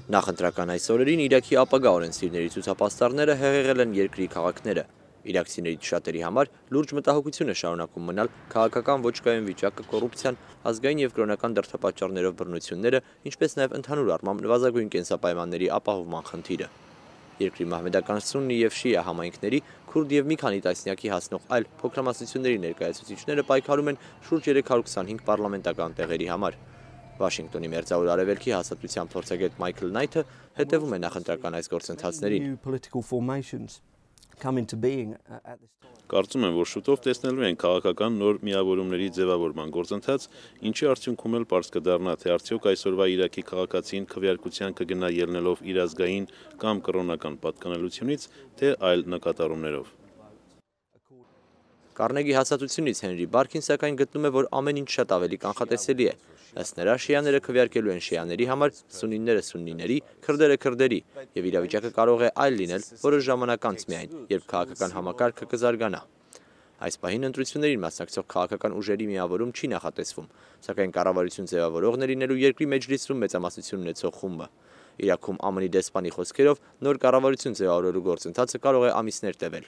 Նախընտրական այս օրերին Իրաքի ապագա օրենսդիրների ցուցապաստառները հեղեղել են երկրի քաղաքները։ Իրաքցիներից շատերի համար լուրջ մտահոգություն է շարունակում մնալ քաղաքական ոչկայուն վիճակը, կոռուպցիան, ազգային և կրոնական դրդապատճառներով բռնությունները, ինչպես նաև ընդհանուր առմամբ նվազագույն կենսապայմանների ապահովման խնդիրը։ Երկրի մահմեդական սուննի և շիա համայնքների, քուրդ և մի քանի տասնյակի հասնող այլ փոքրամասնությունների ներկայացուցիչները պայքարում են շուրջ 325 պարլամենտական տեղերի համար։ Վաշինգտոնի մերձավոր արևելքի հաստատության փորձագետ Մայքլ Նայթը հետևում է նախընտրական այս գործընթացներին։ Կարծում եմ, որ շուտով տեսնելու են քաղաքական նոր միավորումների ձևավորման գործընթաց, ինչի արդյունքում էլ պարզ կդառնա, թե արդյոք այսօրվա Իրաքի քաղաքացին քվեարկության կգնա ելնելով իր ազգային կամ կրոնական պատկանելությունից, թե այլ նկատառումներով։ Կարնեգի հաստատությունից Հենրի Բարքին սակայն գտնում է, որ ամեն ինչ շատ ավելի կանխատեսելի է։ Ըստ նրա, շիաները քվեարկելու են շիաների համար, սուննիները սուննիների, քրդերը քրդերի, և իրավիճակը կարող է այլ լինել որոշ ժամանակ անց միայն, երբ քաղաքական համակարգը կզարգանա։ Այս պահին ընտրություններին մասնակցող քաղաքական ուժերի միավորում չի նախատեսվում, սակայն կառավարություն ձևավորողն է լինելու երկրի մեջլիսում մեծամասնություն ունեցող խումբը։ Իրաքում ԱՄՆ-ի դեսպանի խոսքերով նոր կառավարություն ձևավորելու գործընթացը կարող է ամիսներ տևել։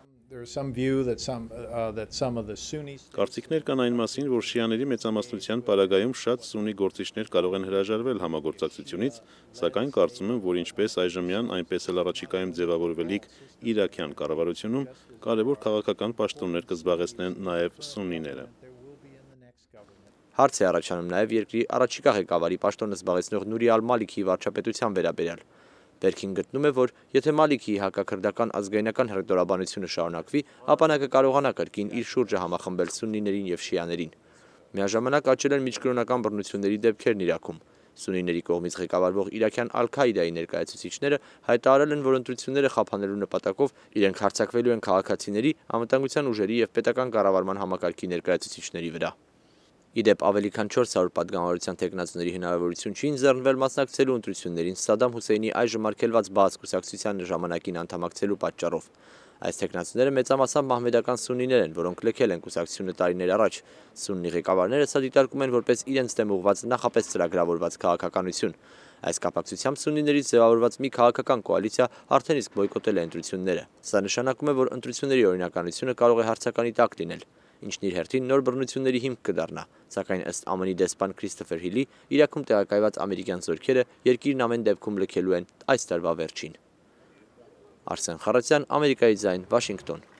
Կարծիքներ կան այն մասին, որ շիաների մեծամասնության պարագայում շատ սուննի գործիչներ կարող են հրաժարվել համագործակցությունից, սակայն կարծում եմ, որ ինչպես այժմյան, այնպես էլ առաջիկայում ձևավորվելիք իրաքյան կառավարությունում կարևոր քաղաքական պաշտոններ կզբաղեցնեն նաև սուննիները։ Հարց է առաջանում նաև երկրի առաջիկա ղեկավարի պաշտոնը զբաղեցնող Նուրի ալ-Մալիքիի վարչապետության վերաբերյալ։ Բերքին գտնում է, որ եթե Մալիքիի հակաքրդական ազգայնական հռետորաբանությունը շարունակվի, ապա նա կկարողանա կրկին իր շուրջը համախմբել սուննիներին և շիաներին։ Միաժամանակ աճել են միջկրոնական բռնությունների դեպքերն Իրաքում։ Սուննիների կողմից ղեկավարվող իրաքյան Ալ-Քայդայի ներկայացուցիչները հայտարարել են, որ ընտրությունները խափանելու նպատակով իրենք հարձակվելու են քաղաքացիների, անվտանգության ուժերի և պետական կառավարման համակարգի ներկայացուցիչների վրա։ Ի դեպ, ավելի քան 400 պատգամավորության թեկնածուների հնարավորություն չի ընձեռնվել մասնակցելու ընտրություններին Սադամ Հուսեյնի այժմ արգելված Բաաս կուսակցության ժամանակին անդամակցելու պատճառով։ Այս թեկնածուները մեծամասամբ մահմեդական սուննիներ են, որոնք լքել են կուսակցությունը տարիներ առաջ։ Սուննի ղեկավարները սա դիտարկում են որպես իրենց դեմ ուղղված նախապես ծրագրավորված քաղաքականություն։ Այս կապակցությամբ սուննիներից ձևավորված մի քաղաքական կոալիցիա արդեն իսկ բոյկոտել է ընտրությունները։ Սա նշանակում է, որ ընտրությունների օրինականությունը կարող է հարցականի տակ լինել, ինչն իր հերթին նոր բռնությունների հիմք կդառնա, սակայն ըստ ԱՄՆ-ի դեսպան Քրիստոֆեր Հիլի, Իրաքում տեղակայված ամերիկյան զորքերը երկիրն ամեն դեպքում լքելու են այս տարվա վերջին։ Արսեն Խառատյան, Ամերիկայի ձայն, Վաշինգտոն։